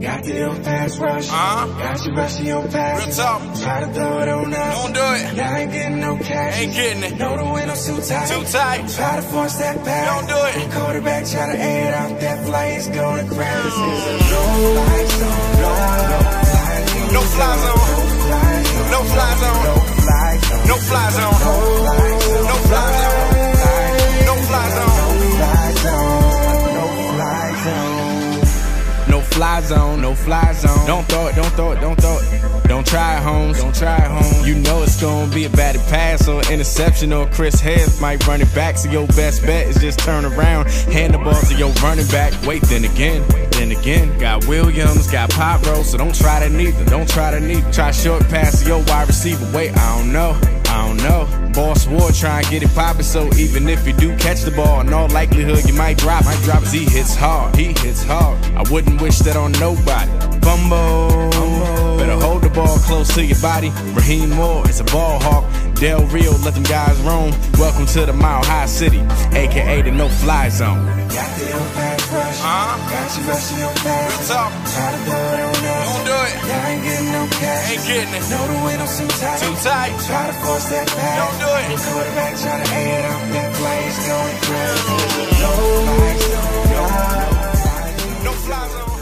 Got the old fast rush. Got you rushing your past. Real talk. Try to throw it on us. Don't do it. Y'all ain't getting no cash. Ain't getting it. Know the window's too tight. Too tight. Try to force that pass. Don't do it. Quarterback try to air it out. That flight is gonna crash. This is a no-fly zone. No fly zone. No fly zone. No fly zone. No fly zone. No fly zone. No fly zone. No fly zone. Don't throw it. Don't throw it. Don't throw it. Don't try it, Holmes. Don't try it, Holmes. You know it's gonna be a batted pass or interception, or Chris Harris might run it back. So your best bet is just turn around, hand the ball to your running back. Wait, then again, got Williams, got Pop Roll, so don't try that neither. Don't try that neither. Try short pass to your wide receiver. Wait, I don't know. Boss Ward try and get it poppin', so even if you do catch the ball, in all likelihood you might drop. As he hits hard. I wouldn't wish that on nobody. Fumble. Better hold the ball close to your body. Raheem Moore is a ball hawk. Del Rio, let them guys roam. Welcome to the Mile High City, aka the no-fly zone. Got the old fast rush. Got you rushing your past. Real talk. Try to throw it on us. Don't do it. Y'all ain't getting no cash. Ain't getting it. Know the window's too tight. Too tight. Try to force that pass. Don't do it. Quarterback try to air it out. That play is going crazy. No fly zone. No fly zone.